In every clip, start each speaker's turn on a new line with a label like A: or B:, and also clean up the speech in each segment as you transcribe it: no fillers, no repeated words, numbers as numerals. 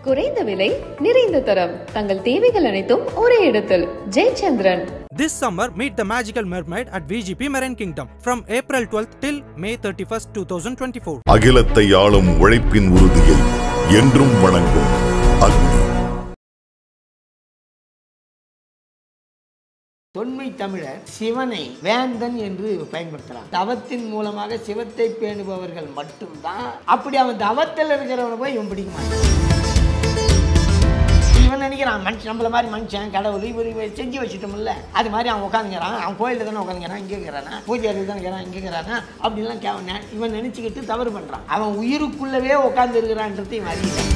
A: குறைந்த விலை, நிறைந்த தரம், தங்கள் தேவைகள் அனைத்தும் ஒரே இடத்தில். Jayachandran.
B: This summer, meet the magical mermaid at VGP Marine Kingdom from April 12th till May 31st, 2024.
C: அகிலத்தை ஆளும் உழைப்பின் உறுதியை என்றும் வணங்கும் அக்னி.
D: தொன்மை தமிழர் சிவனை வேந்தன் என்று பயன்படுத்துறான். தவத்தின் மூலமாக சிவத்தை பேணுபவர்கள் மட்டும்தான். அப்படி அவன் தவத்தில் இருக்கிறவனை போய் இவன் பிடிக்க மாட்டான். இவன் நினைக்கிறான் மனுஷன் நம்மள மாதிரி மனுஷன் கடவுள் இவர் செஞ்சு வச்சுட்டோம்ல, அது மாதிரி அவன் உட்காந்துக்கிறான். அவன் கோயிலில் தானே உட்காந்துக்கிறான், இங்கே இருக்கிறானா, பூஜை அறையில் தானே இருக்கிறான், இங்கே இருக்கிறானா அப்படின்லாம் இவன் நினச்சிக்கிட்டு தவறு பண்ணுறான். அவன் உயிருக்குள்ளவே உட்காந்து இருக்கிறான்றதை இவன் அறியல.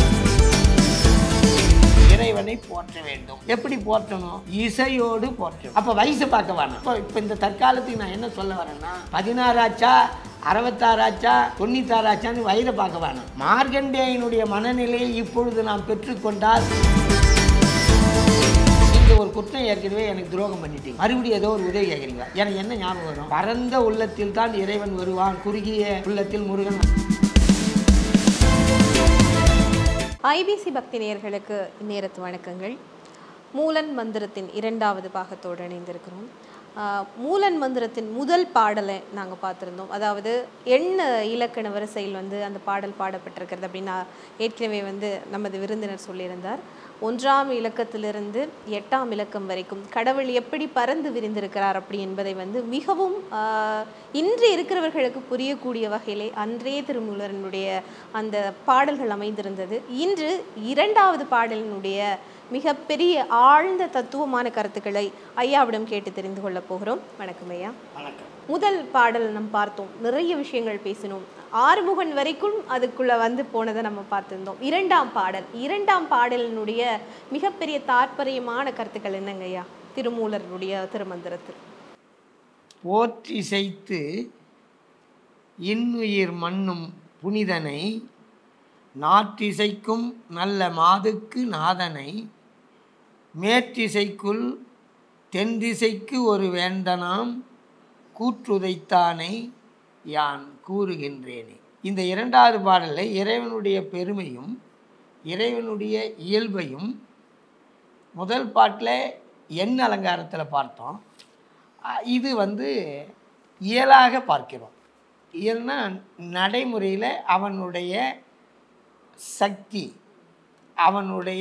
D: இறைவனை போற்ற வேண்டும். எப்படி போற்றணும்? இசையோடு போற்றணும். அப்போ வயசு பார்க்க வேணாம். இப்போ இந்த தற்காலத்துக்கு நான் என்ன சொல்ல வரேன்னா, 16 ஆச்சா 66 ஆச்சா 96 ஆச்சான்னு வயதை பார்க்க வேணாம். மார்க்கண்டேயனுடைய மனநிலையை இப்பொழுது நாம் பெற்றுக்கொண்டால், நீங்கள் ஒரு குற்றம் ஏற்கனவே எனக்கு துரோகம் பண்ணிட்டீங்க, மறுபடியும் ஏதோ ஒரு உதவி கேட்குறீங்க, எனக்கு என்ன ஞாபகம் வரும்? பரந்த உள்ளத்தில் தான் இறைவன் வருவான், குறுகிய உள்ளத்தில் முருகன்.
E: ஐபிசி பக்தி நேயர்களுக்கு நேரத்து வணக்கங்கள். மூலன் மந்திரத்தின் 2வது பாகத்தோடு இணைந்திருக்கிறோம். மூலன் மந்திரத்தின் முதல் பாடலை நாங்கள் பார்த்துருந்தோம். அதாவது எண்ண இலக்கண வரிசையில் அந்த பாடல் பாடப்பட்டிருக்கிறது அப்படின்னு ஏற்கனவே நமது விருந்தினர் சொல்லியிருந்தார். 1ஆம் இலக்கத்திலிருந்து 8ஆம் இலக்கம் வரைக்கும் கடவுள் எப்படி பறந்து விரிந்திருக்கிறார் அப்படி என்பதை மிகவும் இன்று இருக்கிறவர்களுக்கு புரியக்கூடிய வகையிலே அன்றே திருமூலரனுடைய அந்த பாடல்கள் அமைந்திருந்தது. இன்று 2வது பாடலினுடைய மிகப்பெரிய ஆழ்ந்த தத்துவமான கருத்துக்களை ஐயாவிடம் கேட்டு தெரிந்து கொள்ள போகிறோம். வணக்கம் ஐயா.
D: வணக்கம்.
E: முதல் பாடல் நம்ம பார்த்தோம், நிறைய விஷயங்கள் பேசினோம், ஆறுமுகன் வரைக்கும் அதுக்குள்ள போனதை நம்ம பார்த்துருந்தோம். 2ஆம் பாடலினுடைய மிகப்பெரிய தாற்பயமான கருத்துக்கள் என்னங்க ஐயா திருமூலருடைய திருமந்திரத்தில்?
D: போற்றிசைத்து இன்னுயிர் மண்ணும் புனிதனை, நாற்றிசைக்கும் நல்ல மாதுக்கு நாதனை, மேற்றிசைக்குள் தென்திசைக்கு ஒரு வேந்தனாம் கூற்றுதைத்தானை யான் கூறுகின்றேனே. இந்த 2வது பாடலில் இறைவனுடைய பெருமையும் இறைவனுடைய இயல்பையும் முதல் பாட்டில் எண் அலங்காரத்தில் பார்த்தோம். இது இயலாக பார்க்கிறோம். இயல்னா நடைமுறையில் அவனுடைய சக்தி, அவனுடைய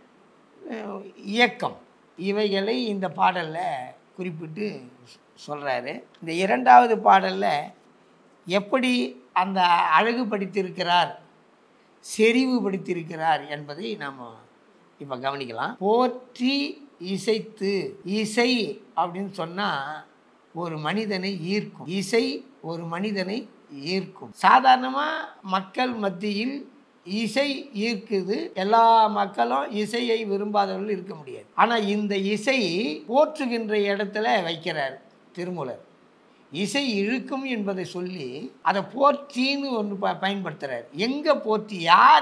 D: இயக்கம், இவைகளை இந்த பாடலில் குறிப்பிட்டு சொல்கிறாரு. இந்த 2வது பாடலில் எப்படி அந்த அழகுபடுத்தியிருக்கிறார், செறிவுபடுத்தியிருக்கிறார் என்பதை நாம் இப்போ கவனிக்கலாம். போற்றி இசைத்து, இசை அப்படின்னு சொன்னால் ஒரு மனிதனை ஈர்க்கும். இசை ஒரு மனிதனை ஈர்க்கும். சாதாரணமாக மக்கள் மத்தியில் இசை ஈர்க்குது. எல்லா மக்களும் இசையை விரும்பாதவர்கள் இருக்க முடியாது. ஆனால் இந்த இசை போற்றுகின்ற இடத்துல வைக்கிறார் திருமூலர். இசை இழுக்கும் என்பதை சொல்லி அதை போற்றின்னு ஒன்று பயன்படுத்துகிறார். எங்கே போற்றி?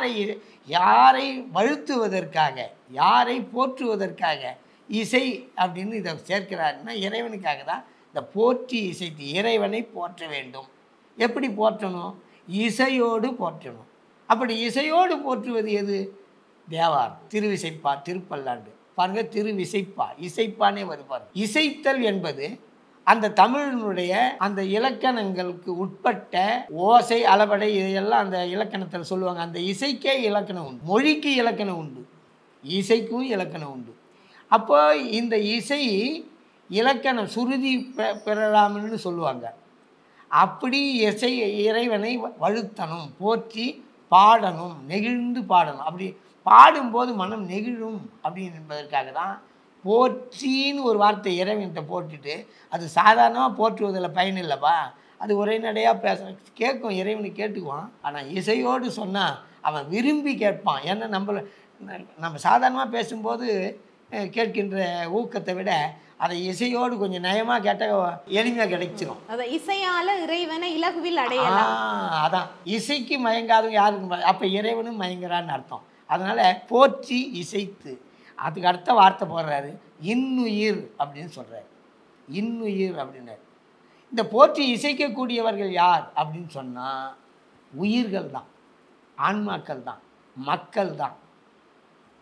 D: யாரை வழுத்துவதற்காக, யாரை போற்றுவதற்காக இசை அப்படின்னு இதை சேர்க்கிறாருன்னா இறைவனுக்காக தான் இந்த போற்றி இசைத்து. இறைவனை போற்ற வேண்டும். எப்படி போற்றணும்? இசையோடு போற்றணும். அப்படி இசையோடு போற்றுவது எது? தேவாரம், திருவிசைப்பா, திருப்பல்லாண்டு. பாருங்க, திருவிசைப்பா, இசைப்பானே வருவார். இசைத்தல் என்பது அந்த தமிழினுடைய அந்த இலக்கணங்களுக்கு உட்பட்ட ஓசை, அளபடை, இதையெல்லாம் அந்த இலக்கணத்தில் சொல்லுவாங்க. அந்த இசைக்கே இலக்கணம் உண்டு, மொழிக்கு இலக்கணம் உண்டு, இசைக்கும் இலக்கணம் உண்டு. அப்போ இந்த இசை இலக்கணம் சுருதி பெறலாம்னு சொல்லுவாங்க. அப்படி இறைவனை வழுத்தணும், போற்றி பாடணும், நெகிழ்ந்து பாடணும். அப்படி பாடும்போது மனம் நெகிழும் அப்படின்னு என்பதற்காக தான் போற்றின்னு ஒரு வார்த்தை இறைவன்கிட்ட போட்டுட்டு, அது சாதாரணமாக போற்றுவதில் பயன் இல்லைப்பா, அது ஒரே நடையாக கேட்கும், இறைவனுக்கு கேட்டுக்குவான். ஆனால் இசையோடு சொன்னால் அவன் விரும்பி கேட்பான். ஏன்னா நம்ம சாதாரணமாக பேசும்போது கேட்கின்ற ஊக்கத்தை விட அதை இசையோடு கொஞ்சம் நயமாக கேட்டால் எளிமையாக கிடைச்சிடும்.
E: இசையால இறைவனை இலகுவில் அடையலாம்.
D: அதான் இசைக்கு மயங்காதவங்க யாருக்கு, அப்போ இறைவனும் மயங்குறான்னு அர்த்தம். அதனால் போற்றி இசைத்து, அதுக்கு அடுத்த வார்த்தை போடுறாரு இன்னுயிர் அப்படின்னு சொல்கிறார். இன்னுயிர் அப்படின்னாரு. இந்த போற்றி இசைக்கக்கூடியவர்கள் யார் அப்படின்னு சொன்னால் உயிர்கள் தான், ஆன்மாக்கள் தான், மக்கள் தான்.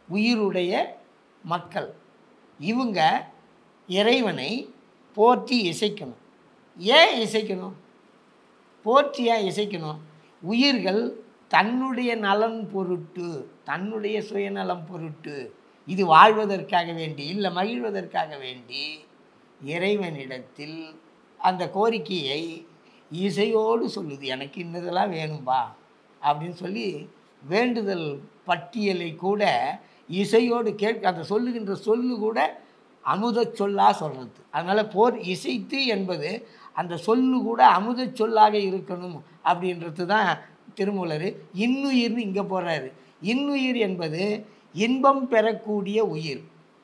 D: உயிருடைய மக்கள். இவங்க இறைவனை போற்றி இசைக்கணும். ஏன் இசைக்கணும்? போற்றி ஏன் இசைக்கணும்? உயிர்கள் தன்னுடைய நலன் பொருட்டு, தன்னுடைய சுயநலம் பொருட்டு, இது வாழ்வதற்காக வேண்டி இல்லை மகிழ்வதற்காக வேண்டி இறைவனிடத்தில் அந்த கோரிக்கையை இசையோடு சொல்லுது. எனக்கு இன்னதெல்லாம் வேணும்பா அப்படின்னு சொல்லி வேண்டுதல் பட்டியலை கூட இசையோடு அந்த சொல்லுகின்ற சொல்லு கூட அமுத சொல்லாக சொல்கிறது. அதனால் இசைத்து என்பது அந்த சொல்லு கூட அமுத சொல்லாக இருக்கணும் அப்படின்றது தான் திருமூலர் இன்னுயிர்னு இங்கே போகிறாரு. இன்னுயிர் என்பது இன்பம் பெறக்கூடிய உயிர்.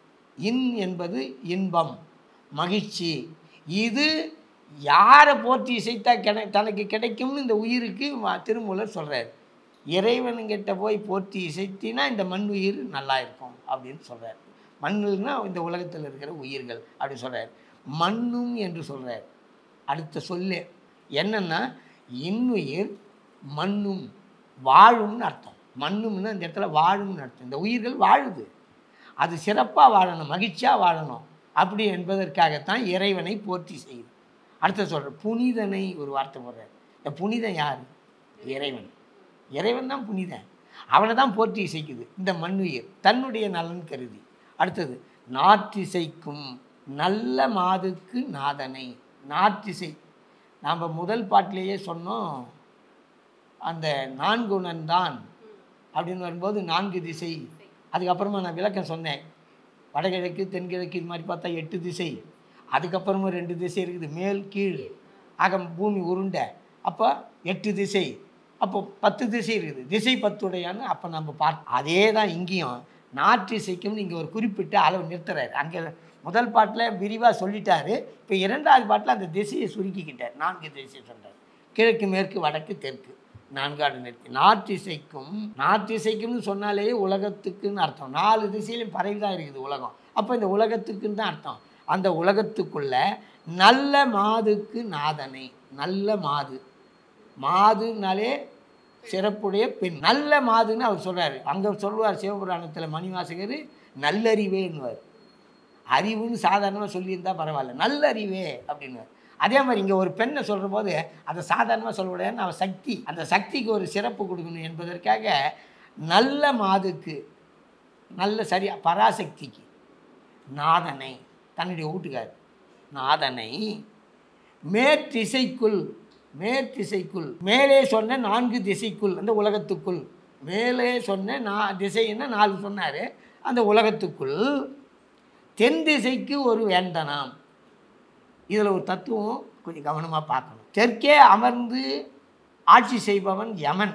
D: என்பது இன்பம், மகிழ்ச்சி. இது யாரை போற்றி இசைத்தா தனக்கு கிடைக்கும்னு இந்த உயிருக்கு திருமூலர் சொல்கிறார். இறைவனுங்கிட்ட போய் போற்றி இசைத்தினா இந்த மண் உயிர் நல்லா இருக்கும் அப்படின்னு சொல்கிறார். மண்ணுன்னா இந்த உலகத்தில் இருக்கிற உயிர்கள் அப்படின்னு சொல்கிறார். மண்ணும் என்று சொல்கிறார். அடுத்த சொல்லு என்னென்னா இன்னுயிர் மண்ணும் வாழும்னு அர்த்தம். மண்ணும்னா இந்த இடத்துல வாழும்னு அர்த்தம். இந்த உயிர்கள் வாழுது, அது சிறப்பாக வாழணும், மகிழ்ச்சியாக வாழணும் அப்படி என்பதற்காகத்தான் இறைவனை போற்றி செய்யுது. அடுத்த சொல்கிற புனிதனை ஒரு வார்த்தை போடுறார். இந்த புனிதன் யார்? இறைவன். இறைவன் தான் புனிதன். அவனை தான் போற்றி இசைக்குது இந்த மண்ணுயிர் தன்னுடைய நலன் கருதி. அடுத்தது நாற்றிசைக்கும் நல்ல மாதுக்கு நாதனை. நாற்றிசை நாம் முதல் பாட்டிலேயே சொன்னோம். அந்த நான்குணன்தான் அப்படின்னு வரும்போது 4 திசை. அதுக்கப்புறமா நான் விளக்கம் சொன்னேன். வடகிழக்கு தென்கிழக்கு இது மாதிரி பார்த்தா 8 திசை. அதுக்கப்புறமா 2 திசை இருக்குது, மேல் கீழ். ஆக பூமி உருண்டை. அப்போ 8 திசை. அப்போ 10 திசை இருக்குது. திசை 10 அப்போ நம்ம அதே தான் இங்கேயும் நாற்றிசைக்கும்னு இங்கே ஒரு குறிப்பிட்ட அளவு நிறுத்துறாரு. அங்கே முதல் பாட்டில் விரிவாக சொல்லிட்டாரு. இப்போ 2வது பாட்டில் அந்த திசையை சுருக்கிக்கிட்டார். 4 திசை சொல்கிறார். கிழக்கு மேற்கு வடக்கு தெற்கு 4 நிறுத்தி நாற்றிசைக்கும்னு சொன்னாலே உலகத்துக்குன்னு அர்த்தம். 4 திசையிலும் பரவி தான் இருக்குது உலகம். அப்போ இந்த உலகத்துக்குன்னு தான் அர்த்தம். அந்த உலகத்துக்குள்ள நல்ல மாதுக்கு நாதனை. நல்ல மாது, மாதுனாலே சிறப்புடைய பெண். நல்ல மாதுன்னு அவர் சொல்கிறார். அங்கே சொல்லுவார் சிவபுராணத்தில் மணிவாசகர் நல்லறிவேன்னுவார். அறிவுன்னு சாதாரணமாக சொல்லியிருந்தால் பரவாயில்ல, நல்லறிவே அப்படின்னுவார். அதே மாதிரி இங்கே ஒரு பெண்ணை சொல்கிற போது அதை சாதாரணமாக சொல்லக்கூடாதுன்னு அவன் சக்தி, அந்த சக்திக்கு ஒரு சிறப்பு கொடுக்கணும் என்பதற்காக நல்ல மாதுக்கு, நல்ல சரியா பராசக்திக்கு நாதனை, தன்னுடைய வீட்டுக்கார் நாதனை மேற்றிசைக்குள் மேலே சொன்ன 4 திசைக்குள், அந்த உலகத்துக்குள் மேலே சொன்ன திசைன்னா 4 சொன்னார். அந்த உலகத்துக்குள் தென் திசைக்கு ஒரு வேந்தனாம். இதில் ஒரு தத்துவம் கொஞ்சம் கவனமாக பார்க்கணும். தெற்கே அமர்ந்து ஆட்சி செய்பவன் யமன்.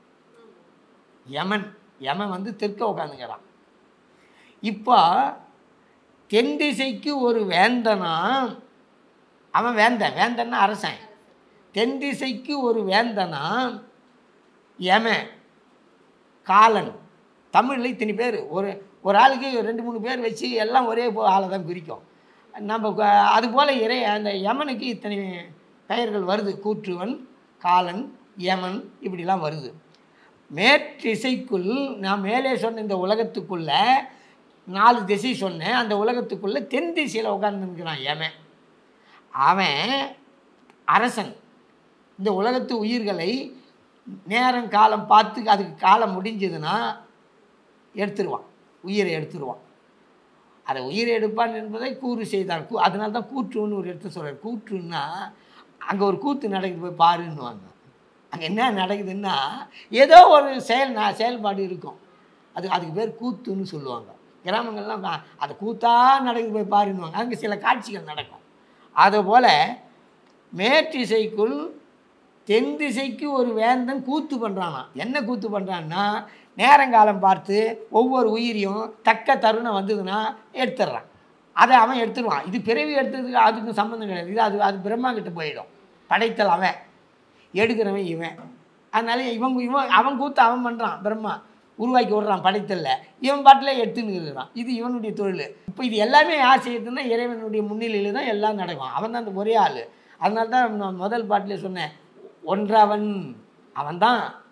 D: யமன் வந்து தெற்கே உட்காந்துங்கிறான். இப்போ தென் திசைக்கு ஒரு வேந்தனா, அவன் வேந்தன்னா அரசன். தென் திசைக்கு ஒரு வேந்தனா யமன் காலன். தமிழில் இத்தனை பேர், ஒரு ஆளுக்கு 2-3 பேர் வச்சு எல்லாம் ஒரே ஆளை தான் குறிக்கும். நம்ம அதுபோல் அந்த யமனுக்கு இத்தனை பெயர்கள் வருது. கூற்றுவன், காலன், யமன் இப்படிலாம் வருது. மேற்றிசைக்குள் நான் மேலே சொன்ன இந்த உலகத்துக்குள்ளே 4 திசை சொன்னேன். அந்த உலகத்துக்குள்ளே தென் திசையில் உட்கார்ந்துருக்கிறான் யமன். அவன் அரசன். இந்த உலகத்து உயிர்களை நேரம் காலம் பார்த்து அதுக்கு காலம் முடிஞ்சதுன்னா எடுத்துருவான், உயிரை எடுத்துருவான். அதை உயிரை எடுப்பான் என்பதை கூறு செய்தான். அதனால தான் கூற்றுன்னு ஒரு இடத்த சொல்கிறார். கூற்றுன்னா அங்கே ஒரு கூத்து நடக்குது, போய் பாருன்னுவாங்க. அங்கே என்ன நடக்குதுன்னா ஏதோ ஒரு செயல்பாடு இருக்கும். அதுக்கு பேர் கூத்துன்னு சொல்லுவாங்க. கிராமங்கள்லாம் அது கூத்தாக நடக்குது, போய் பாருன்னுவாங்க. அங்கே சில காட்சிகள் நடக்கும். அதுபோல் மேற்றிசைக்குள் தென் திசைக்கு ஒரு வேந்தன் கூத்து பண்ணுறானா. என்ன கூத்து பண்ணுறான்னா நேரங்காலம் பார்த்து ஒவ்வொரு உயிரியும் தக்க தருணம் வந்ததுன்னா எடுத்துடுறான். அதை அவன் எடுத்துடுவான். இது பிறவி எடுத்ததுக்கு அதுக்கு சம்மந்தம் கிடையாது. இது அது பிரம்மா கிட்ட போயிடும். படைத்தல் அவன், எடுக்கிறவன் இவன். அதனால அவன் கூத்து அவன் பண்ணுறான். பிரம்மா உருவாக்கி விடுறான் படைத்தலில். இவன் பாட்டில் எடுத்துன்னு இருக்கிறான். இது இவனுடைய தொழில். இப்போ இது எல்லாமே யார் செய்யறதுன்னா இறைவனுடைய முன்னிலையில் தான் எல்லாம் நடக்கும். அவன் தான் அந்த ஒரே ஆள். அதனால தான் நான் முதல் பாட்டிலே சொன்னேன், ஒன்றவன் அவன்தான்.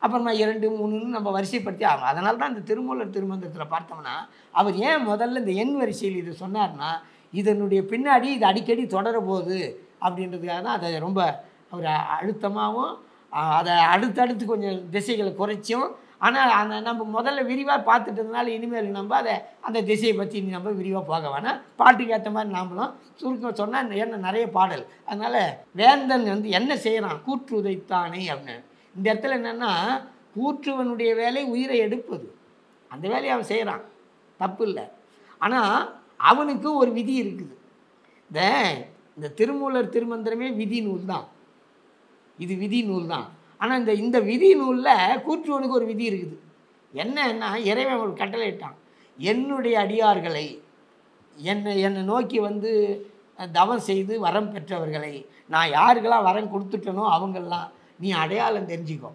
D: அப்புறமா 2, 3ன்னு நம்ம வரிசைப்படுத்தி ஆகணும். அதனால தான் இந்த திருமூலர் திருமந்திரத்தில் பார்த்தோம்னா அவர் ஏன் முதல்ல இந்த எண் வரிசையில் இது சொன்னார்னா, இதனுடைய பின்னாடி இது அடிக்கடி தொடர போகுது அப்படின்றதுக்காக தான் அதை ரொம்ப அவர் அழுத்தமாகவும் அதை அடுத்தடுத்து கொஞ்சம் திசைகளை குறைச்சும், ஆனால் அந்த நம்ம முதல்ல விரிவாக பார்த்துட்டதுனால இனிமேல் நம்ம அதை அந்த திசையை பற்றி நம்ம விரிவாக போக வேணாம். பாட்டுக்கு ஏற்ற மாதிரி நாமளும் சுருக்கம் சொன்னால் என்ன நிறைய பாடல். அதனால் வேந்தன் வந்து என்ன செய்கிறான், கூற்று உதைத்தானே அப்படின்னு. இந்த இடத்துல என்னென்னா கூற்றுவனுடைய வேலை உயிரை எடுப்பது, அந்த வேலையை அவன் செய்கிறான், தப்பு இல்லை. ஆனால் அவனுக்கு ஒரு விதி இருக்குது. இந்த திருமூலர் திருமந்திரமே விதி நூல் தான், இது விதி நூல் தான். ஆனால் இந்த விதி நூலில் கூற்றுவனுக்கு ஒரு விதி இருக்குது. என்னன்னா இறைவன் ஒரு கட்டளையிட்டான், என்னுடைய அடியார்களை என்னை நோக்கி வந்து தவம் செய்து வரம் பெற்றவர்களை நான் யாருக்கெல்லாம் வரம் கொடுத்துட்டனோ அவங்கெல்லாம் நீ அடையாளம் தெரிஞ்சுக்கோ,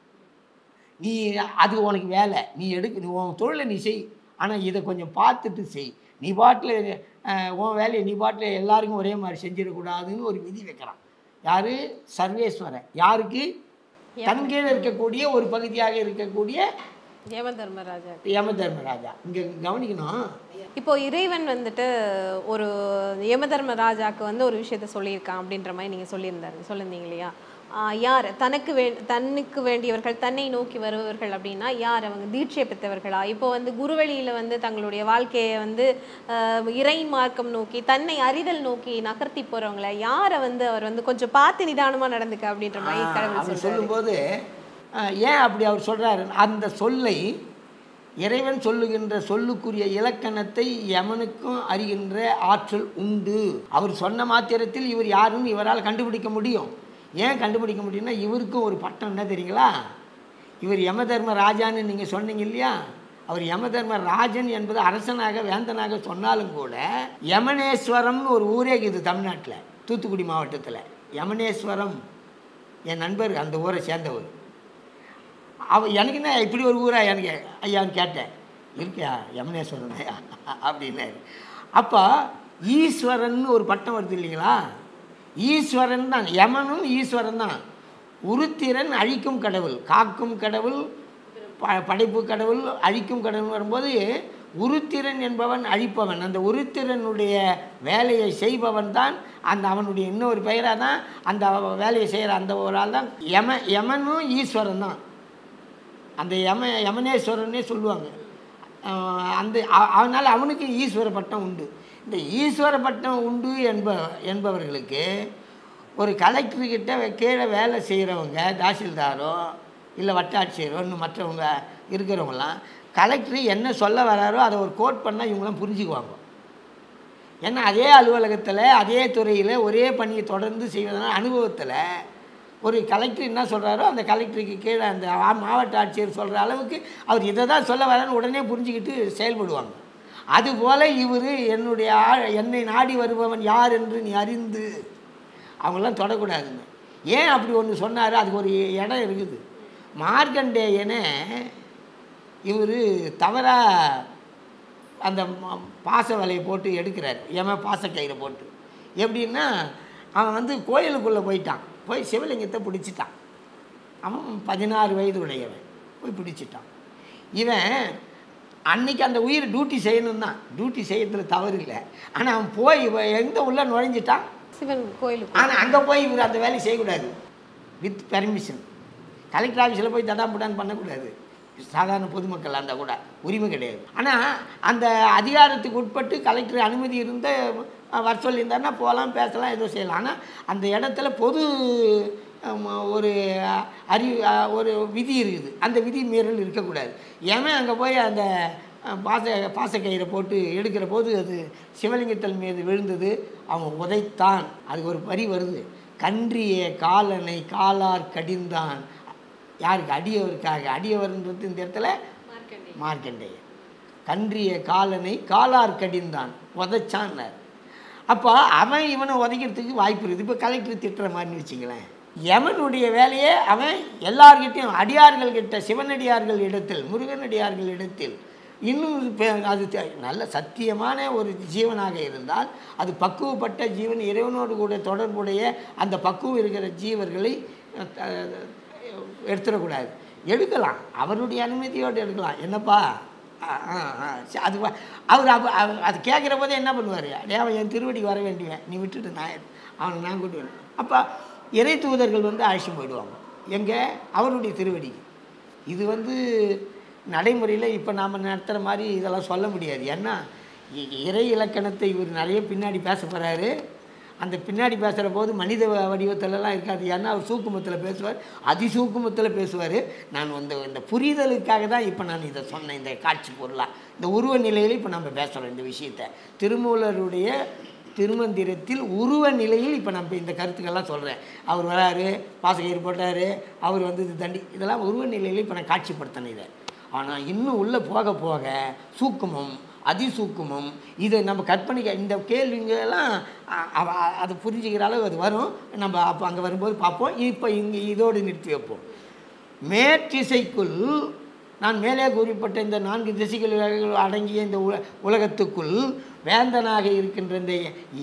D: நீ அது உனக்கு வேலை, நீ நீ உன் தொழிலை நீ செய், ஆனால் இதை கொஞ்சம் பார்த்துட்டு செய். நீ பாட்டில் உன் வேலையை நீ பாட்டில் எல்லாருக்கும் ஒரே மாதிரி செஞ்சிடக்கூடாதுன்னு ஒரு விதி வைக்கிறான். யார்? சர்வேஸ்வரன். யாருக்கு? தன்கீழ இருக்கக்கூடிய ஒரு பகுதியாக இருக்கக்கூடிய யமதர்மராஜா. இங்கே கவனிக்கணும்,
E: இப்போ இறைவன் வந்துட்டு ஒரு யமதர்மராஜாக்கு வந்து ஒரு விஷயத்த சொல்லியிருக்கான் அப்படின்ற மாதிரி நீங்கள் சொல்லியிருந்தீங்க இல்லையா? யார் தன்னுக்கு வேண்டியவர்கள், தன்னை நோக்கி வருபவர்கள் அப்படின்னா யார்? அவங்க தீட்சை பெற்றவர்களா? இப்போ வந்து குருவழியில் வந்து தங்களுடைய வாழ்க்கையை வந்து இறை மார்க்கம் நோக்கி, தன்னை அறிதல் நோக்கி நகர்த்தி போகிறவங்கள யாரை வந்து அவர் வந்து கொஞ்சம் பார்த்து நிதானமாக நடந்துக்க அப்படின்ற மாதிரி கடவுள்
D: சொல்லும்போது ஏன் அப்படி அவர் சொல்கிறாரு? அந்த சொல்லை இறைவன் சொல்லுகின்ற சொல்லுக்குரிய இலக்கணத்தை யமனுக்கும் அறிகின்ற ஆற்றல் உண்டு. அவர் சொன்ன மாத்திரத்தில் இவர் யாருன்னு இவரால் கண்டுபிடிக்க முடியும். ஏன் கண்டுபிடிக்க முடியும்னா இவருக்கும் ஒரு பட்டம் என்ன தெரியுங்களா? இவர் யமதர்ம ராஜான்னு நீங்கள் சொன்னீங்க இல்லையா? அவர் யமதர்ம ராஜன் என்பது அரசனாக வேந்தனாக சொன்னாலும் கூட யமனேஸ்வரம்னு ஒரு ஊரே இருக்குது தமிழ்நாட்டில், தூத்துக்குடி மாவட்டத்தில். யமனேஸ்வரம் என் நண்பர் அந்த ஊரை சேர்ந்தவர். எனக்கு என்ன இப்படி ஒரு ஊரா எனக்கு ஐயான்னு கேட்டேன். இருக்கியா யமனேஸ்வரன் அப்படின்னாரு. அப்போ ஈஸ்வரன் ஒரு பட்டம் வருது இல்லைங்களா? ஈஸ்வரன் தான், யமனும் ஈஸ்வரன் தான். உருத்திரன் அழிக்கும் கடவுள், காக்கும் கடவுள், படைப்பு கடவுள், அழிக்கும் கடவுள் வரும்போது உருத்திரன் என்பவன் அழிப்பவன். அந்த உருத்திரனுடைய வேலையை செய்பவன் தான் அந்த அவனுடைய இன்னொரு பெயராக தான் அந்த வேலையை செய்கிற அந்த ஒரு ஆள் தான் யமனும் ஈஸ்வரன் தான். அந்த யமனேஸ்வரனே சொல்லுவாங்க. அதனால் அவனுக்கு ஈஸ்வர பட்டம் உண்டு. இந்த ஈஸ்வர பட்டம் உண்டு என்பவர்களுக்கு ஒரு கலெக்டர்கிட்ட கீழே வேலை செய்கிறவங்க, தாசில்தாரோ இல்லை வட்டாட்சியரோ இன்னும் மற்றவங்க இருக்கிறவங்களாம் கலெக்டர் என்ன சொல்ல வராரோ அதை ஒரு கோட் பண்ணால் இவங்களாம் புரிஞ்சுக்குவாங்க. ஏன்னா அதே அலுவலகத்தில் அதே துறையில் ஒரே பணியை தொடர்ந்து செய்வதனால் அனுபவத்தில் ஒரு கலெக்டர் என்ன சொல்கிறாரோ அந்த கலெக்டருக்கு கீழே அந்த மாவட்ட ஆட்சியர் சொல்கிற அளவுக்கு அவர் இதை தான் சொல்ல வரான்னு உடனே புரிஞ்சுக்கிட்டு செயல்படுவாங்க. அதுபோல் இவர் என்னை நாடி வருபவன் யார் என்று நீ அறிந்து அவங்களாம் தொடக்கூடாதுன்னு. ஏன் அப்படி ஒன்று சொன்னார்? அதுக்கு ஒரு இடம் இருக்குது. மார்க்கண்டேயனை இவர் தவறாக அந்த பாச வலையை போட்டு எடுக்கிறார், பாசக்கயிறை போட்டு. எப்படின்னா அவன் வந்து கோயிலுக்குள்ளே போயிட்டான், போய் சிவலிங்கத்தை பிடிச்சிட்டான். அவன் 16 வயது உடையவன், போய் பிடிச்சிட்டான். இவன் அன்னைக்கு அந்த உயிர் டியூட்டி செய்யணும் தான், டியூட்டி செய்யறதுல தவறு இல்லை. ஆனால் அவன் போய் எங்கே உள்ள நுழைஞ்சிட்டான்
E: சிவன் கோயிலுக்கு.
D: ஆனால் அங்கே போய் இவர் அந்த வேலையை செய்யக்கூடாது, வித் பெர்மிஷன். கலெக்டர் ஆஃபீஸில் போய் தடாம்புடான்னு பண்ணக்கூடாது, சாதாரண பொதுமக்கள் அந்த கூட உரிமை கிடையாது. ஆனால் அந்த அதிகாரத்துக்கு உட்பட்டு கலெக்டர் அனுமதி இருந்த வர சொல்லியிருந்தாருன்னா போகலாம், பேசலாம், ஏதோ செய்யலாம். ஆனால் அந்த இடத்துல பொது ஒரு விதி இருக்குது, அந்த விதி மீறல் இருக்கக்கூடாது. ஏன் அங்கே போய் அந்த பாசக்கயிறை போட்டு எடுக்கிற போது அது சிவலிங்கத்தல் மீது விழுந்தது, அவன் உதைத்தான். அதுக்கு ஒரு வரி வருது, கன்றிய காலனை காலார் கடிந்தான். யாருக்கு? அடியவருக்காக. அடியவர்ன்றது இந்த இடத்துல மார்க்கண்டேயன். கன்றிய காலனை காலார் கடிந்தான், உதைச்சான். அப்போ அவன் இவனை உதைக்கிறதுக்கு வாய்ப்பு இருக்குது. இப்போ கலெக்டர் திட்டுற மாதிரின்னு வச்சுங்களேன். யமனுடைய வேலையே அவன் எல்லார்கிட்டையும், அடியார்கள்கிட்ட, சிவனடியார்கள் இடத்தில், முருகனடியார்கள் இடத்தில், இன்னும் அது நல்ல சத்தியமான ஒரு ஜீவனாக இருந்தால் அது பக்குவப்பட்ட ஜீவன், இறைவனோடு கூட தொடர்புடைய அந்த பக்குவம் இருக்கிற ஜீவர்களை எடுத்துடக்கூடாது. எடுக்கலாம், அவருடைய அனுமதியோடு எடுக்கலாம். என்னப்பா அது அவர் அது கேட்குற போதே என்ன பண்ணுவார், அடே அவன் என் திருவடிக்கு வர வேண்டியவன், நீ விட்டுட்டு அவனை நான் கூட்டு வரேன். அப்போ இறை தூதர்கள் அழைச்சி போயிடுவாங்க எங்கே, அவருடைய திருவடிக்கு. இது நடைமுறையில் இப்போ நாம் நடத்துகிற மாதிரி இதெல்லாம் சொல்ல முடியாது. ஏன்னா இறை இலக்கணத்தை இவர் நிறைய பின்னாடி பேச போகிறாரு. அந்த பின்னாடி பேசுகிற போது மனித வடிவத்திலலாம் இருக்காது. ஏன்னா அவர் சூக்குமத்தில் பேசுவார், அதிசூக்குமத்தில் பேசுவார். நான் இந்த புரிதலுக்காக தான் இப்போ நான் இதை சொன்னேன். இந்த காட்சி பொருளாக இந்த உருவ நிலையில் இப்போ நம்ம பேசுகிறோம் இந்த விஷயத்தை. திருமூலருடைய திருமந்திரத்தில் உருவ நிலையில் இப்போ நம்ம இந்த கருத்துக்கள்லாம் சொல்கிறேன். அவர் வராரு, பாசகர் போட்டார், அவர் இது இதெல்லாம் உருவ நிலையில் இப்போ நான் காட்சிப்படுத்தினேன் இதை. ஆனால் இன்னும் உள்ளே போக போக சூக்குமம் அதிசூக்குமம் இதை நம்ம கற்பனைக்க இந்த கேள்விங்கெல்லாம் அது புரிஞ்சுக்கிற அளவு அது வரும். நம்ம அப்போ அங்கே வரும்போது பார்ப்போம். இப்போ இங்கே இதோடு நிறுத்தி வைப்போம். மேற்றிசைக்குள் நான் மேலே குறிப்பிட்ட இந்த 4 திசைகள் அடங்கிய இந்த உலகத்துக்குள் வேந்தனாக இருக்கின்ற இந்த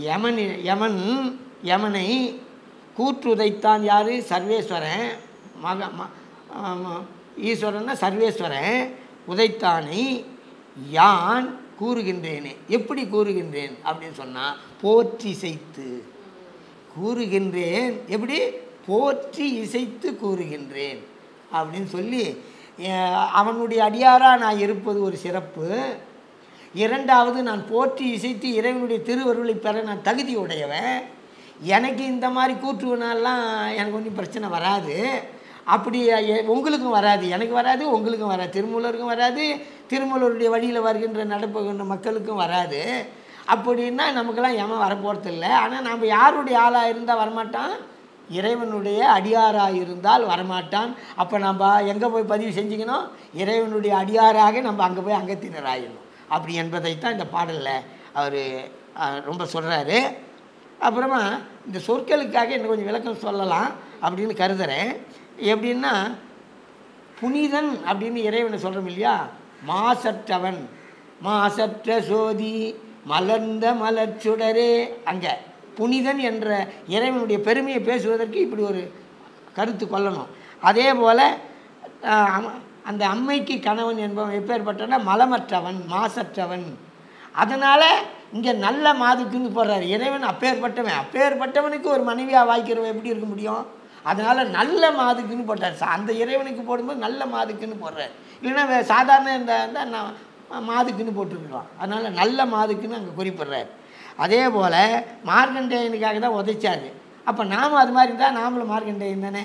D: யமனை கூற்றுதைத்தான் யார், சர்வேஸ்வரன். ஈஸ்வரன்னா சர்வேஸ்வரன் உதைத்தானை யான் கூறுகின்றேனே. எப்படி கூறுகின்றேன் அப்படின்னு சொன்னால் போற்றி இசைத்து கூறுகின்றேன். எப்படி போற்றி இசைத்து கூறுகின்றேன் அப்படின்னு சொல்லி அவனுடைய அடியாராக நான் இருப்பது ஒரு சிறப்பு. இரண்டாவது, நான் போற்றி இசைத்து இறைவனுடைய திருவருளை பெற நான் தகுதி உடையவன். எனக்கு இந்த மாதிரி கூற்றுவனாலாம் எனக்கு ஒன்றும் பிரச்சனை வராது. அப்படி உங்களுக்கும் வராது, எனக்கு வராது, உங்களுக்கும் வராது, திருமூலருக்கும் வராது, திருமூலருடைய வழியில் வருகின்ற நடப்புகின்ற மக்களுக்கும் வராது. அப்படின்னா நமக்கெல்லாம் யமன் வரப்போகிறதில்லை. ஆனால் நம்ம யாருடைய ஆளாக இருந்தால் வரமாட்டான், இறைவனுடைய அடியாராக இருந்தால் வரமாட்டான். அப்போ நம்ம எங்கே போய் பதிவு செஞ்சுக்கணும், இறைவனுடைய அடியாராக நம்ம அங்கே போய் அங்கத்தினர் ஆகிடணும். அப்படி என்பதைத்தான் இந்த பாடலில் அவர் ரொம்ப சொல்கிறாரு. அப்புறமா இந்த சொற்களுக்காக என்ன கொஞ்சம் விளக்கம் சொல்லலாம் அப்படின்னு கருதுகிறேன். எப்படின்னா புனிதன் அப்படின்னு இறைவனை சொல்கிறோம் இல்லையா, மாசற்றவன், மாசற்ற சோதி, மலர்ந்த மலர்ச்சுடரே. அங்கே புனிதன் என்ற இறைவனுடைய பெருமையை பேசுவதற்கு இப்படி ஒரு கருத்து கொள்ளணும். அதே போல் அந்த அம்மைக்கு கணவன் என்பவன் எப்பேற்பட்டனா மலமற்றவன், மாசற்றவன். அதனால் இங்கே நல்ல மாதுக்குன்னு போடுறாரு. இறைவன் அப்பேற்பட்டவன், அப்பேற்பட்டவனுக்கு ஒரு மனைவியாக வாய்க்கிறவன் எப்படி இருக்க முடியும்? அதனால் நல்ல மாதுக்குன்னு போட்டார். அந்த இறைவனுக்கு போடும்போது நல்ல மாதுக்குன்னு போடுறார். இல்லைன்னா சாதாரண இந்த மாதுக்குன்னு போட்டுருக்கலாம். அதனால் நல்ல மாதுக்குன்னு அங்கே குறிப்பிட்றார். அதே போல் மார்க்கண்டேயனுக்காக தான் உதைச்சாரு. அப்போ நாம் அது மாதிரி இருந்தால் நாமளும் மார்க்கண்டேயன் தானே.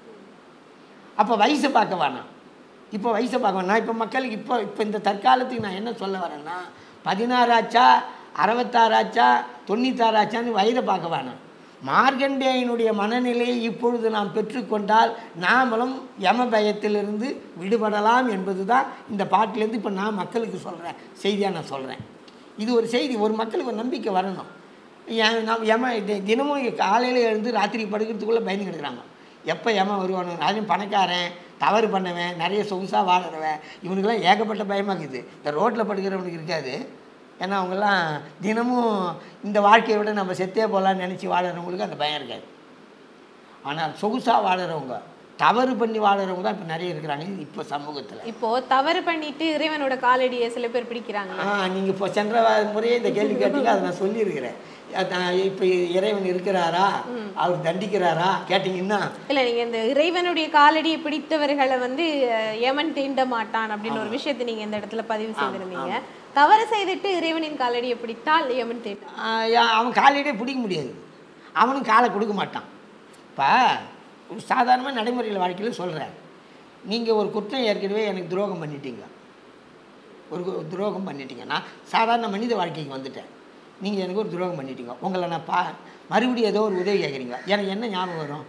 D: அப்போ வயசை பார்க்க வேணாம், இப்போ வயசை பார்க்க வேணாம். இப்போ மக்களுக்கு இப்போ இந்த தற்காலத்துக்கு நான் என்ன சொல்ல வரேன்னா, 16 ஆச்சா 66 ஆச்சா 96 ஆச்சான்னு வயதை பார்க்க வேணாம். மார்க்கண்டேயனுடைய மனநிலையை இப்பொழுது நாம் பெற்றுக்கொண்டால் நாமளும் யம பயத்திலிருந்து விடுபடலாம் என்பது தான் இந்த பாட்டிலேருந்து இப்போ நான் மக்களுக்கு சொல்கிறேன் செய்தியாக நான் சொல்கிறேன். இது ஒரு செய்தி, ஒரு மக்களுக்கு ஒரு நம்பிக்கை வரணும். யம தினமும் காலையில் எழுந்து ராத்திரி படுக்கிறதுக்குள்ளே பயந்து கிடக்குறாங்க, எப்போ யம வருவானு. அதுவும் பணக்காரன், தவறு பண்ணவன், நிறைய சொகுசாக வாழறவன், இவனுக்கெல்லாம் ஏகப்பட்ட பயமாக இருக்குது. இந்த ரோட்டில் படுக்கிறவனுக்கு இருக்காது. ஏன்னா அவங்கெல்லாம் தினமும் இந்த வாழ்க்கையை விட நம்ம செத்தே போகலான்னு நினச்சி வாழறவங்களுக்கு அந்த பயம் இருக்காது. ஆனால் சொகுசாக வாழறவங்க, தவறு பண்ணி வாழறவங்க தான் இப்போ நிறைய இருக்கிறாங்க இப்போ சமூகத்தில்.
E: இப்போது தவறு பண்ணிட்டு இறைவனோட காலடியை சில பேர் பிடிக்கிறாங்க.
D: நீங்கள் இப்போ சென்ற முறையே இந்த கேள்வி கேட்டீங்க, அதை நான் சொல்லியிருக்கிறேன். இப்போ இறைவன் இருக்கிறாரா, அவர் தண்டிக்கிறாரா கேட்டிங்கன்னா,
E: இல்லை நீங்கள் இந்த இறைவனுடைய காலடியை பிடித்தவர்களை யமன் தீண்ட மாட்டான் அப்படின்னு ஒரு விஷயத்தை நீங்கள் இந்த இடத்துல பதிவு செய்திருந்தீங்க. தவறு செய்துட்டு இறைவனின் காலடியை பிடித்தால் யமன் தீண்ட,
D: அவன் காலடியே பிடிக்க முடியாது, அவனும் காலை கொடுக்க மாட்டான். இப்போ சாதாரணமாக நடைமுறையில் வாழ்க்கையில் சொல்கிறேன், நீங்கள் ஒரு குற்றம் ஏற்கனவே எனக்கு துரோகம் பண்ணிட்டீங்க, ஒரு துரோகம் பண்ணிட்டீங்க. நான் சாதாரண மனித வாழ்க்கைக்கு வந்துட்டேன், நீங்கள் எனக்கு ஒரு துரோகம் பண்ணிட்டீங்க. உங்களை நான் மறுபடியும் ஏதோ ஒரு உதவி கேட்குறீங்க, எனக்கு என்ன ஞாபகம் வரும்?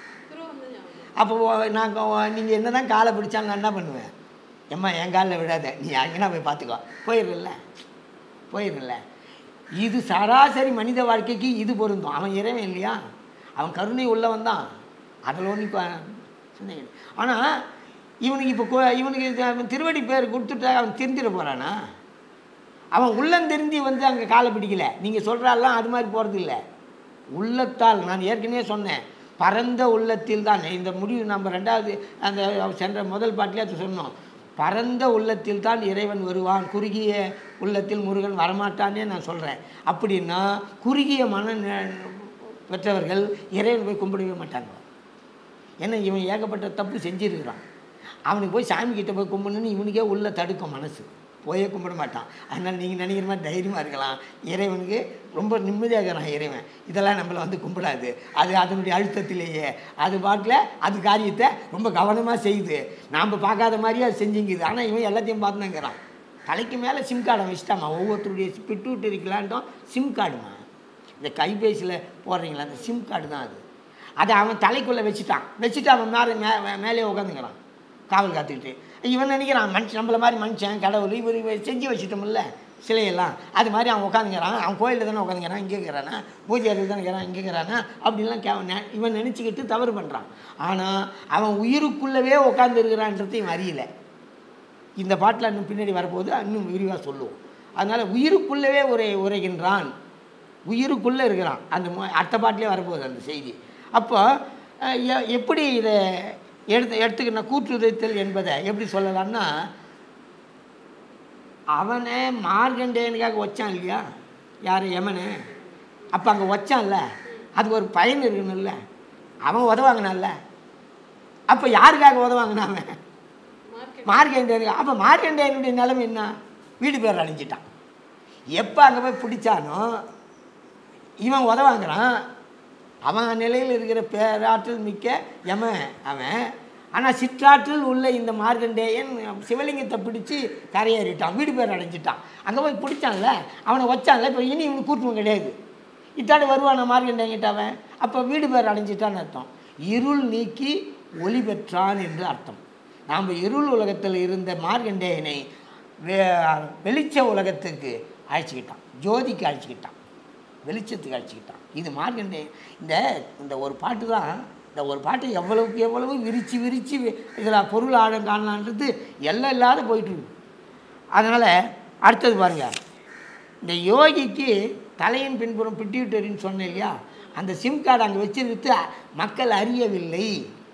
D: அப்போ நான் நீங்கள் என்ன தான் காலை பிடிச்சாலும் நான் என்ன பண்ணுவேன், எம்மா என் காலில் விடாத, நீ எங்கன்னா போய் பார்த்துக்கோ, போயிடல. இது சராசரி மனித வாழ்க்கைக்கு இது பொருந்தும். அவன் இறைவன் இல்லையா, அவன் கருணை உள்ளவன் தான், அதில் ஒன்று சொன்னீங்க. ஆனால் இவனுக்கு இப்போ இவனுக்கு திருவடி பேர் கொடுத்துட்டா அவன் தெரிஞ்சிட போகிறானா? அவன் உள்ளம் தெரிஞ்சு அங்கே காலை பிடிக்கல. நீங்கள் சொல்கிறாலாம் அது மாதிரி போகிறது இல்லை. உள்ளத்தால் நான் ஏற்கனவே சொன்னேன், பரந்த உள்ளத்தில் தான் இந்த முடிவு நம்ம ரெண்டாவது அந்த சென்ற முதல் பாட்டிலே அது சொன்னோம். பரந்த உள்ளத்தில் தான் இறைவன் வருவான், குறுகிய உள்ளத்தில் முருகன் வரமாட்டானே நான் சொல்கிறேன். அப்படின்னா குறுகிய மன பெற்றவர்கள் இறைவன் போய் கும்பிடவே மாட்டாங்க. ஏன்னா இவன் ஏகப்பட்ட தப்பு செஞ்சுருக்கிறான். அவனுக்கு போய் சாமிக்கிட்ட போய் கும்பிடணுன்னு இவனுக்கே உள்ள தடுக்கும் மனசு, போயே கும்பிட மாட்டான். அதனால் நீங்கள் நினைக்கிற மாதிரி தைரியமாக இருக்கலாம். இறைவனுக்கு ரொம்ப நிம்மதியாக இருக்கிறான் இறைவன். இதெல்லாம் நம்மளை வந்து கும்பிடாது, அது அதனுடைய அழுத்தத்திலேயே அது பாட்டில் அது காரியத்தை ரொம்ப கவனமாக செய்யுது. நாம் பார்க்காத மாதிரியே அது செஞ்சுங்குது. ஆனால் இவன் எல்லாத்தையும் பார்த்துனாங்கிறான். தலைக்கு மேலே சிம் கார்டை வச்சுட்டாமா. ஒவ்வொருத்தருடைய பிட்யூட்டரி கிளாண்டும் சிம் கார்டுமா. இந்த கைபேசியில் போடுறீங்களா அந்த சிம் கார்டு தான் அது. அதை அவன் தலைக்குள்ளே வச்சுட்டு அவன் மேலே உட்காந்துக்கிறான் காவல் காத்துக்கிட்டு. இவன் நினைக்கிறான் நம்மள மாதிரி மனுஷன் கடவுள் இவர் செஞ்சு வச்சுட்டோம்ல சிலையெல்லாம், அது மாதிரி அவன் உட்காந்துக்கிறான். அவன் கோயிலில் தானே உட்காந்துக்கிறான், இங்கே இருக்கிறானா, பூஜை அறையில் தானே இருக்கிறான், இங்கே இருக்கிறானா அப்படின்லாம் இவன் நினச்சிக்கிட்டு தவறு பண்ணுறான். ஆனால் அவன் உயிருக்குள்ளவே உட்காந்துருக்கிறான்றது இவன் அறியலை. இந்த பாட்டில் இன்னும் பின்னாடி வரப்போது இன்னும் விரிவாக சொல்லுவோம். அதனால் உயிருக்குள்ளவே உரைகின்றான், உயிருக்குள்ளே இருக்கிறான். அந்த அடுத்த பாட்டிலே வரப்போகுது அந்த செய்தி. அப்போ எப்படி இதை எடுத்துக்கிட்ட கூற்றுதைத்தல் என்பதை எப்படி சொல்லலாம்னா, அவனை மார்கண்டேயனுக்காக வச்சான் இல்லையா யார் யமனு, அப்போ அங்கே வச்சான்ல அதுக்கு ஒரு பயன் இருக்கணும்ல, அவன் உதவாங்கினான்ல. அப்போ யாருக்காக உதவாங்கினான்? மார்கண்டேயனுக்கு. அப்போ மார்கண்டேயனுடைய நிலைமை என்ன? வீடு பேர் அடைஞ்சிட்டான். எப்போ அங்கே போய் பிடிச்சானோ இவன் உதவாங்கிறான். அவன் நிலையில் இருக்கிற பேராற்றல் மிக்க யமன் அவன். ஆனால் சிற்றாற்றல் உள்ள இந்த மார்கண்டேயன் சிவலிங்கத்தை பிடிச்சி கரையேறிட்டான், வீடு பேர் அடைஞ்சிட்டான். அங்கே போய் பிடிச்சான்ல, அவனை வச்சான்ல. இப்போ இனி இவனுக்கு கூட்டமும் கிடையாது. இத்தாடி வருவான் மார்கண்டேயன்கிட்ட அவன். அப்போ வீடு பேர் அடைஞ்சிட்டான்னு அர்த்தம். இருள் நீக்கி ஒளி பெற்றான் என்று அர்த்தம். நாம் இருள் உலகத்தில் இருந்த மார்கண்டேயனை வெளிச்ச உலகத்துக்கு அழைச்சிக்கிட்டான், ஜோதிக்கு அழைச்சிக்கிட்டான், வெளிச்சத்துக்கு அழைச்சிக்கிட்டான். இது மார்கண்டேயன். இந்த ஒரு பாட்டு தான், இந்த ஒரு பாட்டு எவ்வளவுக்கு எவ்வளவு விரித்து இதில் பொருள் ஆழம் காணலான்றது எல்லாம் இல்லாத போயிட்டுருக்கு. அதனால் அடுத்தது பாருங்கள், இந்த யோகிக்கு தலையின் பின்புறம் பிட்யூட்டரின்னு சொன்னேன் இல்லையா, அந்த சிம் கார்டு அங்கே வச்சிருக்கிறது மக்கள் அறியவில்லை.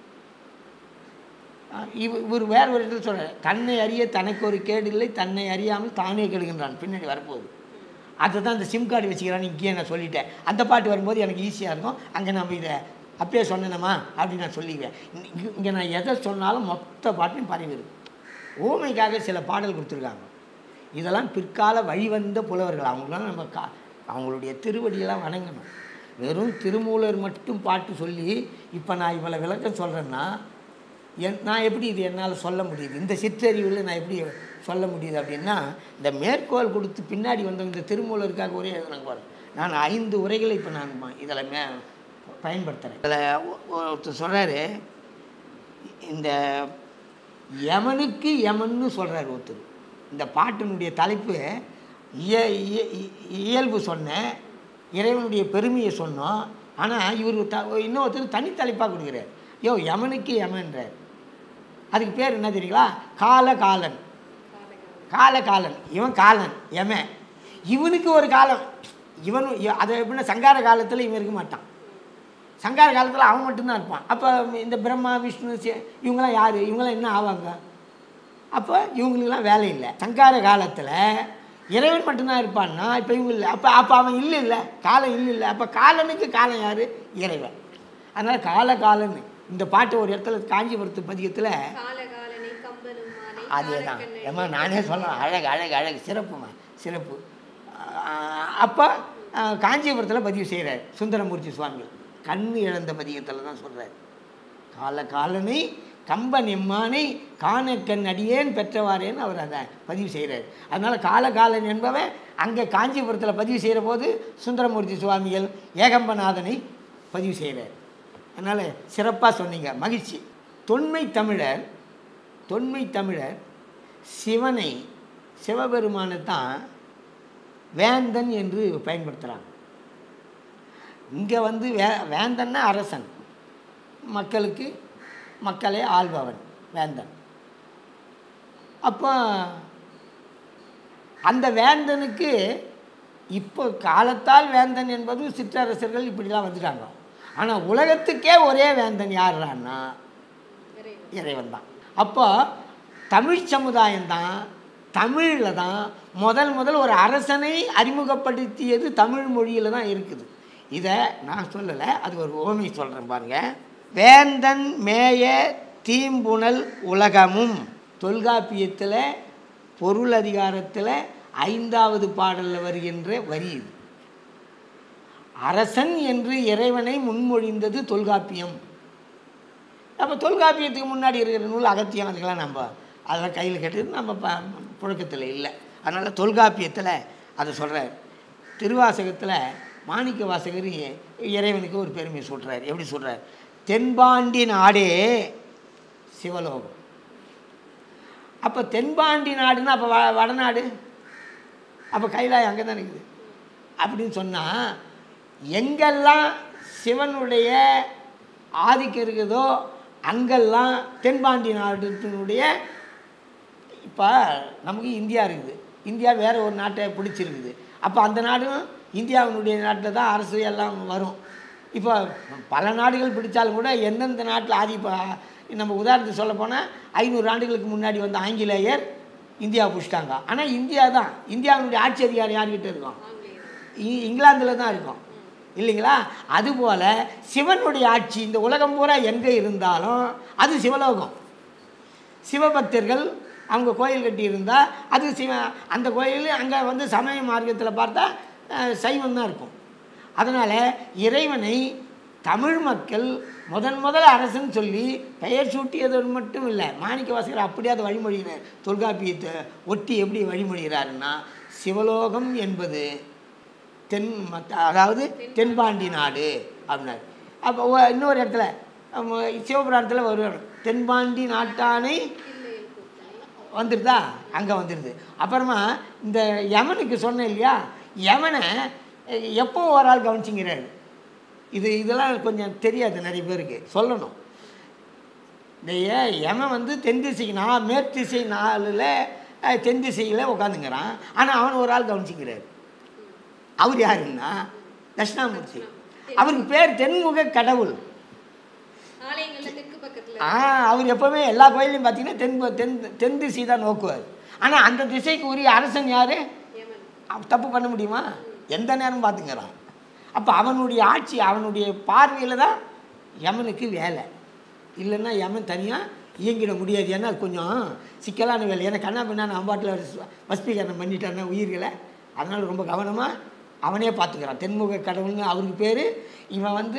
D: இவர் வேறு ஒரு இடத்துல சொல்கிறார், தன்னை அறிய தனக்கு ஒரு கேடு இல்லை, தன்னை அறியாமல் தானே கெடுகின்றான். பின்னாடி வரப்போகுது. அதை தான் இந்த சிம் கார்டு வச்சுக்கிறான்னு இங்கேயே நான் சொல்லிட்டேன். அந்த பாட்டு வரும்போது எனக்கு ஈஸியாக இருக்கும். அங்கே நம்ம இதை அப்பயே சொன்னேனம்மா அப்படின்னு நான் சொல்லிக்குவேன். இங்கே நான் எதை சொன்னாலும் மொத்த பாட்டையும் பரவிடும். ஊமைக்காக சில பாடல் கொடுத்துருக்காங்க. இதெல்லாம் பிற்கால வழிவந்த புலவர்கள். அவங்களாம் நம்ம அவங்களுடைய திருவடியெல்லாம் வணங்கணும். வெறும் திருமூலர் மட்டும் பாட்டு சொல்லி இப்போ நான் இவ்வளோ விளக்கம் சொல்கிறேன்னா நான் எப்படி இது என்னால் சொல்ல முடியுது? இந்த சிற்றறிவில் நான் எப்படி சொல்ல முடியுது அப்படின்னா, இந்த மேற்கோள் கொடுத்து பின்னாடி வந்தவங்க இந்த திருமூலருக்காக ஒரே எழுதுனாங்க பாரு. நான் 5 உரைகளை இப்போ நான் இதில் பயன்படுத்துகிறேன். இதில் ஒருத்தர் சொல்கிறாரு, இந்த யமனுக்கு யமன்னு சொல்கிறார் ஒருத்தர். இந்த பாட்டினுடைய தலைப்பு இயல்பு சொன்னேன், இறைவனுடைய பெருமையை சொன்னோம். ஆனால் இவர் இன்னொருத்தர் தனித்தலைப்பாக கொடுக்குறார். யமனுக்கு யமன்றார். அதுக்கு பேர் என்ன தெரியுங்களா? காலகாலன். காலகாலன். இவன் காலன் யமன். இவனுக்கு ஒரு காலம். இவன் அதை எப்படின்னா சங்கார காலத்தில் இவன் இருக்க மாட்டான். சங்கார காலத்தில் அவன் மட்டும்தான் இருப்பான். அப்போ இந்த பிரம்மா விஷ்ணு இவங்களாம் யார்? இவங்களாம் என்ன ஆவாங்க? அப்போ இவங்களுக்கெல்லாம் வேலை இல்லை. சங்கார காலத்தில் இறைவன் மட்டும்தான் இருப்பான்னா இப்போ இவங்க இல்லை. அப்போ அவன் இல்லை காலம் இல்லை. அப்போ காலனுக்கு காலம் யார்? இறைவன். அதனால் காலகாலன்னு இந்த பாட்டு ஒரு இடத்துல காஞ்சிபுரத்து பதிகத்தில் அதே தான் ஏமா நானே சொல்கிறேன். அழகு சிறப்புமா, சிறப்பு. அப்போ காஞ்சிபுரத்தில் பதிவு செய்கிறார் சுந்தரமூர்த்தி சுவாமிகள். கண்ணு இழந்த பதிகத்தில் தான் சொல்கிறார், காலனை கம்பன் எம்மானை காண கண் அடியேன் பெற்றவாரேன்னு அவர் அதை பதிவு செய்கிறார். அதனால் காலகாலன் என்பவன் அங்கே காஞ்சிபுரத்தில் பதிவு செய்கிற போது சுந்தரமூர்த்தி சுவாமிகள் ஏகம்பநாதனை பதிவு செய்கிறார். அதனால் சிறப்பாக சொன்னீங்க, மகிழ்ச்சி. தொன்மை தமிழர் சிவனை சிவபெருமானை தான் வேந்தன் என்று பயன்படுத்துகிறாங்க. இங்கே வந்து வேந்தன்னா அரசன், மக்களே ஆள்பவன் வேந்தன். அப்போ அந்த வேந்தனுக்கு இப்போ காலத்தால் வேந்தன் என்பது சிற்றரசர்கள் இப்படிலாம் வந்துட்டாங்க. ஆனால் உலகத்துக்கே ஒரே வேந்தன் யாருன்னா இறைவன் தான். அப்போ தமிழ் சமுதாயம்தான், தமிழில் தான் முதல் ஒரு அரசனை அறிமுகப்படுத்தியது தமிழ் மொழியில் தான் இருக்குது. இதை நான் சொல்லலை, அது ஒரு ஓமை சொல்கிறேன் பாருங்கள். வேந்தன் மேய தீம்புணல் உலகமும் தொல்காப்பியத்தில் பொருள் அதிகாரத்தில் 5வது பாடலில் வருகின்ற வரி இது. அரசன் என்று இறைவனை முன்மொழிந்தது தொல்காப்பியம். அப்போ தொல்காப்பியத்துக்கு முன்னாடி இருக்கிற நூல் அகத்தியம், அதுக்கெல்லாம் நம்ம அதெல்லாம் கையில் கட்டுறது நம்ம புழக்கத்தில் இல்லை. அதனால் தொல்காப்பியத்தில் அதை சொல்கிறார். திருவாசகத்தில் மாணிக்க வாசகர் இறைவனுக்கு ஒரு பெருமை சொல்கிறார். எப்படி சொல்கிறார்? தென்பாண்டி நாடே சிவலோகம். அப்போ தென்பாண்டி நாடுன்னா அப்போ வடநாடு, அப்போ கைலாயம் அங்கே தான் இருக்குது அப்படின்னு சொன்னால், எங்கெல்லாம் சிவனுடைய ஆதிக்கம் இருக்குதோ அங்கெல்லாம் தென்பாண்டி நாட்டினுடைய. இப்போ நமக்கு இந்தியா இருக்குது, இந்தியா வேறு ஒரு நாட்டை பிடிச்சிருக்குது. அப்போ அந்த நாடும் இந்தியாவினுடைய நாட்டில் தான் அரசு எல்லாம் வரும். இப்போ பல நாடுகள் பிடித்தாலும் கூட எந்தெந்த நாட்டில் நம்ம உதாரணத்துக்கு சொல்ல போனால் 500 ஆண்டுகளுக்கு முன்னாடி வந்த ஆங்கிலேயர் இந்தியா பிடிச்சிட்டாங்க. ஆனால் இந்தியா தான், இந்தியாவினுடைய ஆட்சி அதிகாரம் யார்கிட்ட இருக்கும்? இங்கிலாந்தில் தான் இருக்கும் இல்லைங்களா? அதுபோல் சிவனுடைய ஆட்சி இந்த உலகம் பூரா எங்கே இருந்தாலும் அது சிவலோகம். சிவபக்தர்கள் அவங்க கோயில் கட்டி இருந்தால் அது அந்த கோயில் அங்கே சமய மார்க்கத்தில் பார்த்தா சைவம் தான் இருக்கும். அதனால் இறைவனை தமிழ் மக்கள் முதல் அரசன் சொல்லி பெயர் சூட்டியது மட்டும் இல்லை, மாணிக்க வாசகர் அப்படியே அதை வழிமொழிகிறார். தொல்காப்பியத்தை ஒட்டி எப்படி வழிமொழிகிறாருன்னா, சிவலோகம் என்பது அதாவது தென்பாண்டி நாடு அப்படின்னாரு. அப்போ இன்னொரு இடத்துல சிவபுராணத்தில் வருவார், தென்பாண்டி நாட்டானை வந்துடுதா, அங்கே வந்துடுது. அப்புறமா இந்த யமனுக்கு சொன்னேன் இல்லையா, யமனை எப்போ ஒரு ஆள் கவனிச்சிங்கிறாரு. இதெல்லாம் கொஞ்சம் தெரியாது நிறைய பேருக்கு, சொல்லணும். இந்த யமன் தென் திசைக்கு மேற்திசை 4ல் தென் திசையில் உட்காந்துங்கிறான். ஆனால் அவன் ஒரு ஆள் கவனிச்சிக்கிறார். அவர் யாருன்னா தட்சிணாமூர்த்தி. அவருக்கு பேர் தென்முக கடவுள். அவர் எப்போவுமே எல்லா கோயிலையும் பார்த்தீங்கன்னா தென் திசை தான் நோக்குவார். ஆனால் அந்த திசைக்கு உரிய அரசன் யார்? தப்பு பண்ண முடியுமா? எந்த நேரம் பார்த்துங்கிறான். அப்போ அவனுடைய ஆட்சி, அவனுடைய பார்வையில் தான் யமனுக்கு வேலை. இல்லைன்னா யமன் தனியாக இயங்கிட முடியாது. ஏன்னா அது கொஞ்சம் சிக்கலான வேலை. ஏன்னா கண்ணா பின்னா அம்பாட்டில் வஸ்பீகரணம் பண்ணிட்டான்னா உயிர்களை, அதனால் ரொம்ப கவனமாக அவனே பார்த்துக்கிறான். தென்முக கடவுள்னு அவருக்கு பேர். இவன்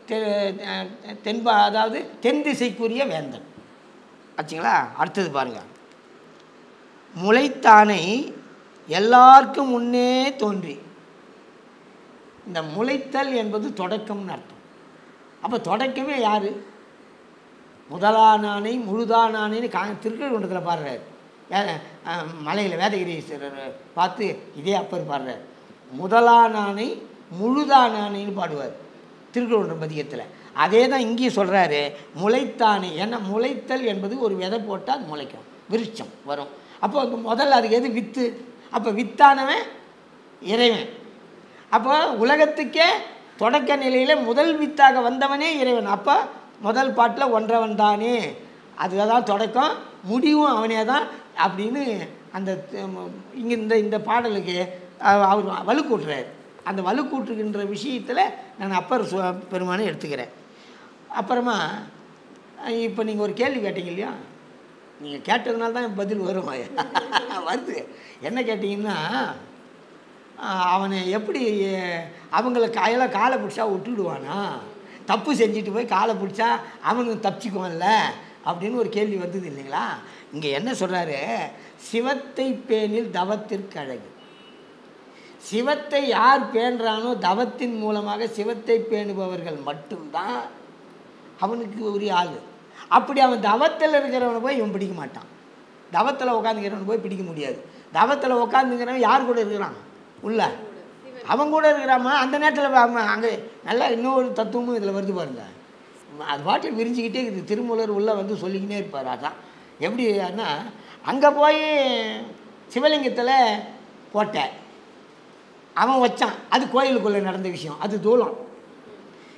D: அதாவது தென் திசைக்குரிய வேந்தன் ஆச்சுங்களா. அடுத்தது பாருங்கள், முளைத்தானை எல்லாருக்கும் முன்னே தோன்றி. இந்த முளைத்தல் என்பது தொடக்கம்னு அர்த்தம். அப்போ தொடக்கமே யார்? முதலானானை முழுதானானேன்னு திருக்கழுகுன்றத்தில் பாடுறார். மலையில் வேதகிரீஸ்வரர் பார்த்து இதே அப்பர் பாடுறார். முதலானானை முழுதானானைன்னு பாடுவார் திருக்கழுகுன்றம் பதிகத்தில். அதே தான் இங்கேயும் சொல்கிறாரு, முளைத்தானே. ஏன்னா முளைத்தல் என்பது ஒரு விதை போட்டால் அது முளைக்கும், விருட்சம் வரும். அப்போ முதல்ல அதுக்கு எது? வித்து. அப்போ வித்தானவன் இறைவன். அப்போ உலகத்துக்கே தொடக்க நிலையில் முதல் வித்தாக வந்தவனே இறைவன். அப்போ முதல் பாட்டில் ஒன்றவன் தானே, அதுதான் தொடக்கம், முடிவும் அவனே தான் அப்படின்னு அந்த இங்கே இந்த பாடலுக்கு அவர் வலுக்கூட்டுறார். அந்த வலுக்கூட்டுகின்ற விஷயத்தில் நான் அப்பர் பெருமானை எடுத்துக்கிறேன். அப்புறமா இப்போ நீங்கள் ஒரு கேள்வி கேட்டீங்க இல்லையா, நீங்கள் கேட்டதுனால தான் பதில் வரும் வருது. என்ன கேட்டிங்கன்னா, அவனை எப்படி அவங்கள கையில் காலை பிடிச்சா விட்டுடுவானா, தப்பு செஞ்சுட்டு போய் காலை பிடிச்சா அவனுக்கு தப்பிச்சுக்குவான்ல அப்படின்னு ஒரு கேள்வி வந்தது இல்லைங்களா. இங்கே என்ன சொல்கிறாரு? சிவத்தை பேணில் தவத்திற்கு அழகு. சிவத்தை யார் பேணுறானோ தவத்தின் மூலமாக சிவத்தை பேணுபவர்கள் மட்டும்தான் அவனுக்கு உரிய ஆள். அப்படி அவன் தவத்தில் இருக்கிறவனை போய் இவன் பிடிக்க மாட்டான். தவத்தில் உட்காந்துக்கிறவனை போய் பிடிக்க முடியாது. தவத்தில் உட்காந்துக்கிறவன் யார் கூட இருக்கிறான்? உள்ள அவன் கூட இருக்கிறாமா. அந்த நேரத்தில் அங்கே நல்லா இன்னொரு தத்துவமும் இதில் வருது பாருங்க. அது பாட்டில் விரிஞ்சிக்கிட்டே இருக்குது. திருமூலர் உள்ளே சொல்லிக்கினே இருப்பார். அதான் எப்படின்னா, அங்கே போய் சிவலிங்கத்தில் போட்ட அவன் வச்சான், அது கோயிலுக்குள்ளே நடந்த விஷயம், அது தூளம்.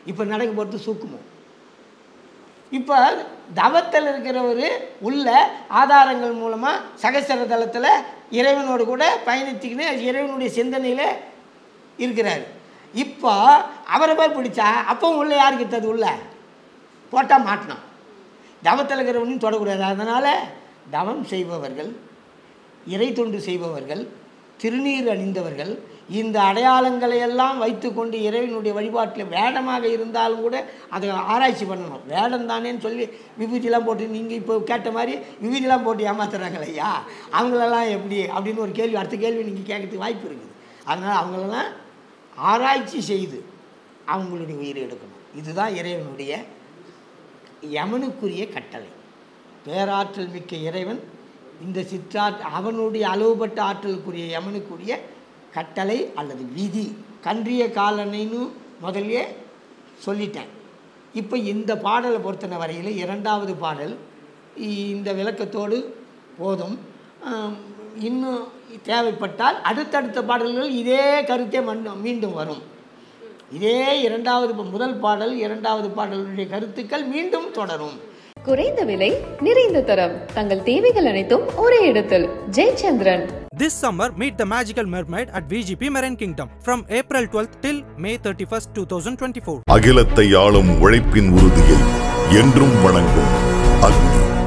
D: இப்போ நடக்க போகிறது சூக்குமம். இப்போ தவத்தில் இருக்கிறவர் உள்ள ஆதாரங்கள் மூலமாக சகசர தளத்தில் இறைவனோடு கூட பயணித்துக்கின்னு இறைவனுடைய சிந்தனையில் இருக்கிறார். இப்போ அவரை போய் பிடிச்சா அப்பவும் உள்ள யாருக்கு தது உள்ள போட்டால் மாட்டினான். தவத்தில் இருக்கிறவனையும் தொடக்கூடாது. அதனால் தவம் செய்பவர்கள், இறை தொண்டு செய்பவர்கள், திருநீர் அணிந்தவர்கள் இந்த அடையாளங்களை எல்லாம் வைத்து கொண்டு இறைவனுடைய வழிபாட்டில் வேடமாக இருந்தாலும் கூட அதை ஆராய்ச்சி பண்ணணும். வேடம் தானேன்னு சொல்லி விபூதியெல்லாம் போட்டு நீங்கள் இப்போ கேட்ட மாதிரி விபூதியெல்லாம் போட்டு ஏமாத்துறாங்களே ஐயா, அவங்களெல்லாம் எப்படி அப்படின்னு ஒரு கேள்வி, அடுத்த கேள்வி நீங்கள் கேட்கறதுக்கு வாய்ப்பு இருக்குது. அதனால் அவங்களெல்லாம் ஆராய்ச்சி செய்து அவங்களுடைய உயிரை எடுக்கணும். இதுதான் இறைவனுடைய யமனுக்குரிய கட்டளை. பேராற்றல் மிக்க இறைவன் இந்த அவனுடைய அளவுபட்ட ஆற்றலுக்குரிய யமனுக்குரிய கட்டளை அல்லது விதி. கன்றிய காலனைன்னு முதல்ல சொல்லிட்டேன். இப்போ இந்த பாடலை பொறுத்தன வரையில் இரண்டாவது பாடல் இந்த விளக்கத்தோடு போதும். இன்னும் தேவைப்பட்டால் அடுத்தடுத்த பாடல்கள் இதே கருத்தே மீண்டும் வரும். இதே முதல் பாடல் இரண்டாவது பாடலுடைய கருத்துக்கள் மீண்டும் தொடரும்.
A: குறைந்த விலை, நிறைந்த தரம், தங்கள் தேவைகள் அனைத்தும் ஒரே இடத்தில். Jayachandran.
B: This summer, meet the magical mermaid at VGP Marine Kingdom from April 12th till May 31st, 2024.
C: அகிலத்தை ஆளும் உழைப்பின் உறுதியை என்றும் வணங்கும் அக்னி.